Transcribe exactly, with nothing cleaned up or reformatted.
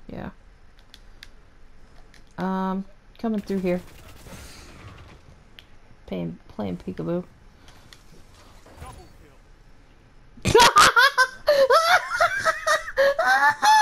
Yeah. Um, coming through here. Playing, playing peekaboo. Double kill.